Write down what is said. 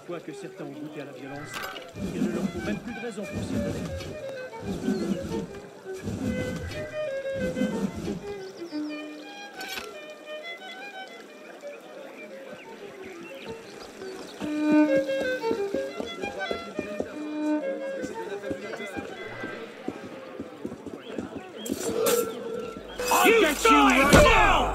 fois que certains ont goûté à la violence, il ne leur faut même plus de raison pour s'y donner. I'll get you right now!